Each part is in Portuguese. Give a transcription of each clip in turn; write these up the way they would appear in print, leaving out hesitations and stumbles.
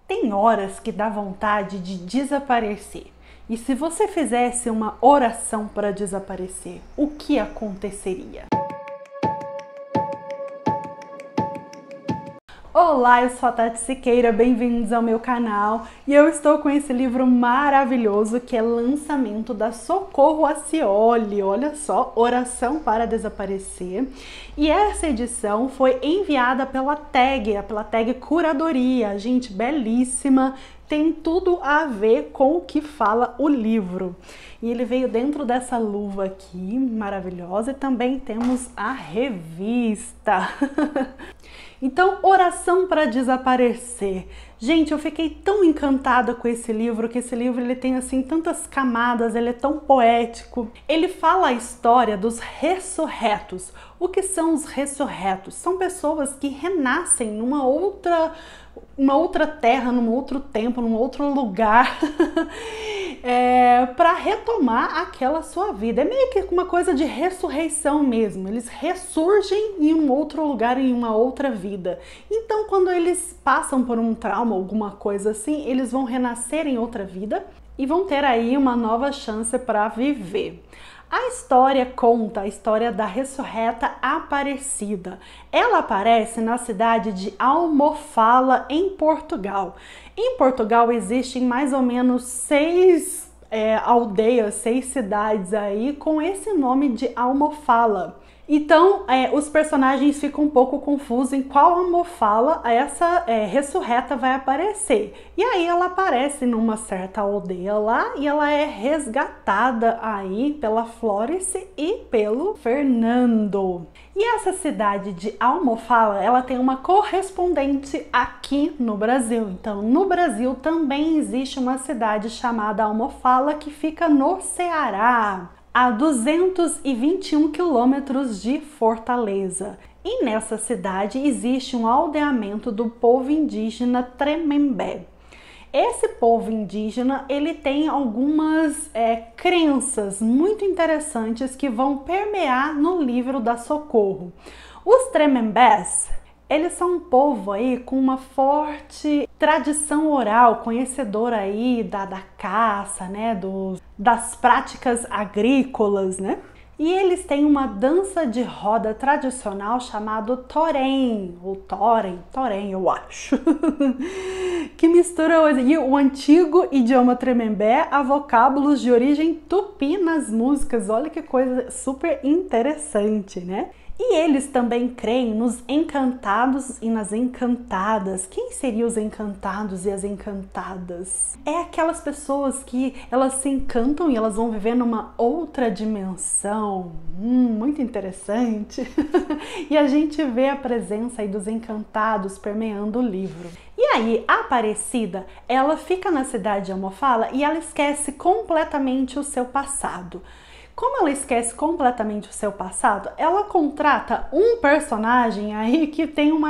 Tem horas que dá vontade de desaparecer. E se você fizesse uma oração para desaparecer, o que aconteceria? Olá, eu sou a Tati Siqueira, bem-vindos ao meu canal e eu estou com esse livro maravilhoso que é lançamento da Socorro Acioli, olha só, Oração para Desaparecer. E essa edição foi enviada pela tag Curadoria, gente, belíssima, tem tudo a ver com o que fala o livro. E ele veio dentro dessa luva aqui, maravilhosa, e também temos a revista. Então, Oração para Desaparecer. Gente, eu fiquei tão encantada com esse livro, que esse livro ele tem assim tantas camadas, ele é tão poético. Ele fala a história dos ressurretos. O que são os ressurretos? São pessoas que renascem numa outra terra, num outro tempo, num outro lugar, para retomar aquela sua vida. É meio que uma coisa de ressurreição mesmo. Eles ressurgem em um outro lugar, em uma outra vida. Então, quando eles passam por um trauma, alguma coisa assim, eles vão renascer em outra vida e vão ter aí uma nova chance para viver. A história conta a história da ressurreta Aparecida. Ela aparece na cidade de Almofala, em Portugal. Em Portugal existem mais ou menos 6 aldeias, 6 cidades aí com esse nome de Almofala. Então, os personagens ficam um pouco confusos em qual Almofala essa ressurreta vai aparecer. E aí ela aparece numa certa aldeia lá e ela é resgatada aí pela Florence e pelo Fernando. E essa cidade de Almofala, ela tem uma correspondente aqui no Brasil. Então, no Brasil também existe uma cidade chamada Almofala que fica no Ceará, a 221 quilômetros de Fortaleza. E nessa cidade existe um aldeamento do povo indígena Tremembé. Esse povo indígena, ele tem algumas crenças muito interessantes que vão permear no livro da Socorro. Os Tremembés, eles são um povo aí com uma forte tradição oral, conhecedor aí da caça, né, das práticas agrícolas, né? E eles têm uma dança de roda tradicional chamado Torém, ou Torém, eu acho, que mistura o antigo idioma Tremembé a vocábulos de origem tupi nas músicas. Olha que coisa super interessante, né? E eles também creem nos encantados e nas encantadas. Quem seriam os encantados e as encantadas? É aquelas pessoas que elas se encantam e elas vão viver numa outra dimensão. Muito interessante. E a gente vê a presença aí dos encantados permeando o livro. E aí, a Aparecida, ela fica na cidade de Almofala e ela esquece completamente o seu passado. Como ela esquece completamente o seu passado, ela contrata um personagem aí que tem uma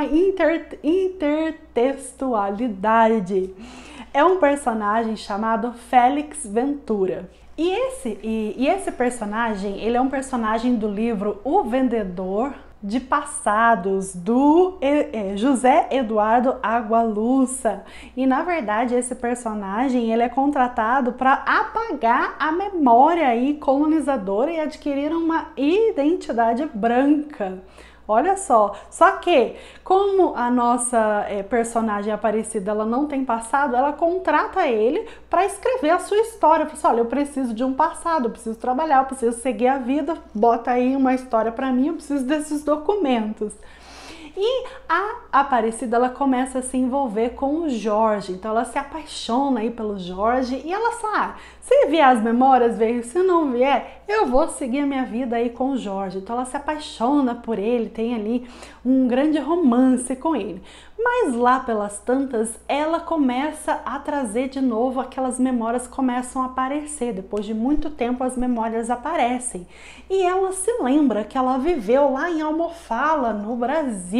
intertextualidade. É um personagem chamado Félix Ventura. E esse personagem, ele é um personagem do livro O Vendedor de Passados, do José Eduardo Agualusa. E na verdade esse personagem ele é contratado para apagar a memória aí colonizadora e adquirir uma identidade branca. Olha só que como a nossa personagem Aparecida ela não tem passado, ela contrata ele para escrever a sua história. Fala assim, olha, eu preciso de um passado, eu preciso trabalhar, eu preciso seguir a vida, bota aí uma história para mim, eu preciso desses documentos. E a Aparecida ela começa a se envolver com o Jorge, então ela se apaixona aí pelo Jorge e ela fala, se vier as memórias, veio, se não vier, eu vou seguir a minha vida aí com o Jorge. Então ela se apaixona por ele, tem ali um grande romance com ele. Mas lá pelas tantas, ela começa a trazer de novo, aquelas memórias começam a aparecer. Depois de muito tempo as memórias aparecem. E ela se lembra que ela viveu lá em Almofala, no Brasil.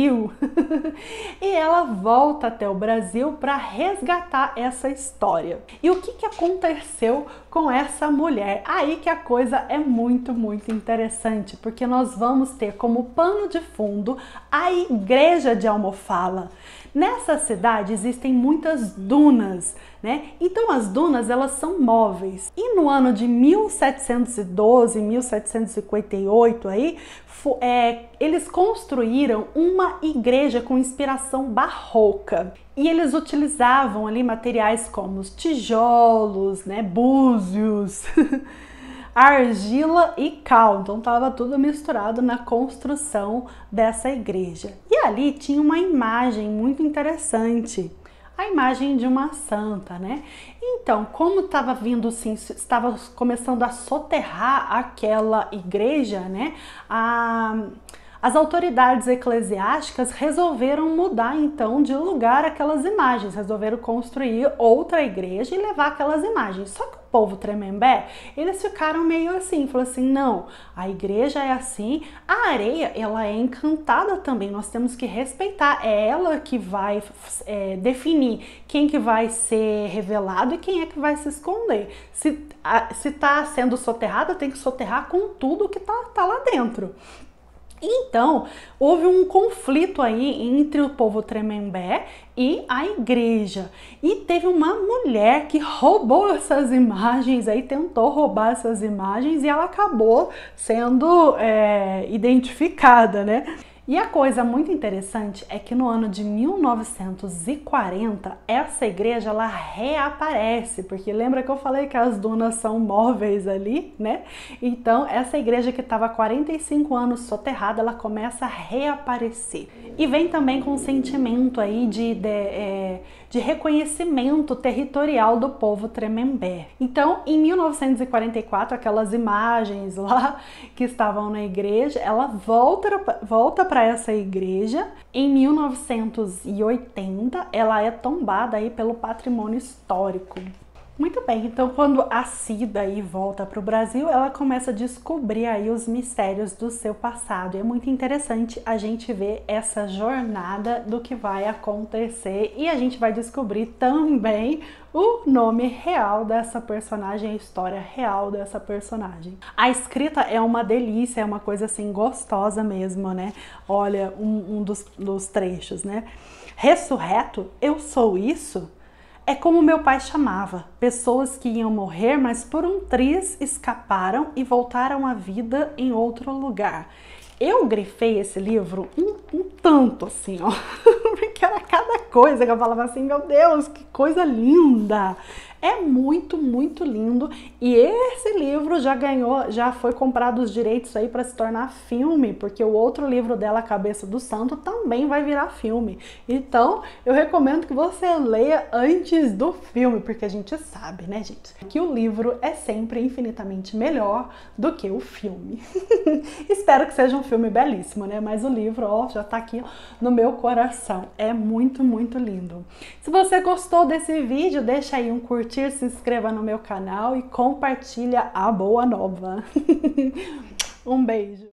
Brasil. E ela volta até o Brasil para resgatar essa história. E o que aconteceu com essa mulher? Aí que a coisa é muito, muito interessante, porque nós vamos ter como pano de fundo a igreja de Almofala. Nessa cidade existem muitas dunas, né? Então as dunas, elas são móveis. E no ano de 1712, 1758 aí, eles construíram uma igreja com inspiração barroca. E eles utilizavam ali materiais como os tijolos, né, búzios, argila e cal. Então estava tudo misturado na construção dessa igreja. E ali tinha uma imagem muito interessante, a imagem de uma santa, né? Então, como estava vindo assim, estava começando a soterrar aquela igreja, né? As autoridades eclesiásticas resolveram mudar então de lugar aquelas imagens, resolveram construir outra igreja e levar aquelas imagens. Só que o povo Tremembé, eles ficaram meio assim, falou assim, não, a igreja é assim, a areia, ela é encantada também, nós temos que respeitar, é ela que vai definir quem que vai ser revelado e quem é que vai se esconder. Se está sendo soterrada, tem que soterrar com tudo que tá lá dentro. Então, houve um conflito aí entre o povo Tremembé e a igreja. E teve uma mulher que roubou essas imagens, aí tentou roubar essas imagens e ela acabou sendo identificada, né? E a coisa muito interessante é que no ano de 1940, essa igreja ela reaparece, porque lembra que eu falei que as dunas são móveis ali, né? Então, essa igreja que estava há 45 anos soterrada, ela começa a reaparecer. E vem também com um sentimento aí de reconhecimento territorial do povo Tremembé. Então, em 1944, aquelas imagens lá que estavam na igreja, ela volta para essa igreja. Em 1980, ela é tombada aí pelo patrimônio histórico. Muito bem, então quando a Cida aí volta para o Brasil, ela começa a descobrir aí os mistérios do seu passado. E é muito interessante a gente ver essa jornada do que vai acontecer e a gente vai descobrir também o nome real dessa personagem, a história real dessa personagem. A escrita é uma delícia, é uma coisa assim gostosa mesmo, né? Olha, um dos trechos, né? Ressurreto, eu sou isso? É como meu pai chamava, pessoas que iam morrer, mas por um triz escaparam e voltaram à vida em outro lugar. Eu grifei esse livro um tanto assim, ó, porque era cada coisa que eu falava assim, meu Deus, que coisa linda! É muito, muito lindo. E esse livro já foi comprado os direitos aí para se tornar filme, porque o outro livro dela, A Cabeça do Santo, também vai virar filme. Então, eu recomendo que você leia antes do filme, porque a gente sabe, né, gente, que o livro é sempre infinitamente melhor do que o filme. Espero que seja um filme belíssimo, né? Mas o livro, ó, já tá aqui no meu coração. É muito, muito lindo. Se você gostou desse vídeo, deixa aí um curtir, se inscreva no meu canal e compartilha a boa nova. Um beijo!